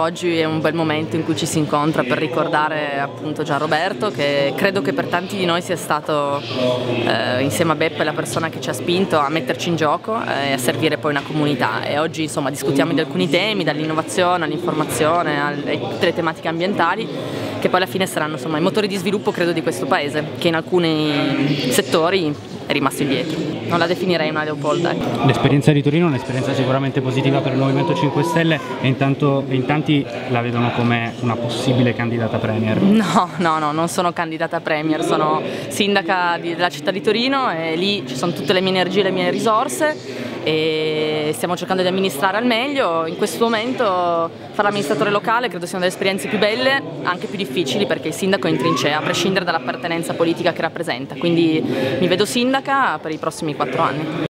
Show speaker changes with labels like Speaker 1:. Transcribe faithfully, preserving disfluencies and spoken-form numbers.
Speaker 1: oggi è un bel momento in cui ci si incontra per ricordare appunto Gianroberto, che credo che per tanti di noi sia stato eh, insieme a Beppe la persona che ci ha spinto a metterci in gioco e a servire poi una comunità. E oggi insomma discutiamo di alcuni temi, dall'innovazione all'informazione a tutte le tematiche ambientali, che poi alla fine saranno insomma i motori di sviluppo credo di questo paese, che in alcuni settori è rimasto indietro. Non la definirei una Leopolda.
Speaker 2: L'esperienza di Torino è un'esperienza sicuramente positiva per il Movimento cinque Stelle e intanto in tanti la vedono come una possibile candidata premier.
Speaker 1: No, no, no, non sono candidata premier, sono sindaca di, della città di Torino e lì ci sono tutte le mie energie e le mie risorse e stiamo cercando di amministrare al meglio. In questo momento fare l'amministratore locale credo sia una delle esperienze più belle, anche più difficili, perché il sindaco è in trincea, a prescindere dall'appartenenza politica che rappresenta, quindi mi vedo sindaca per i prossimi quattro anni.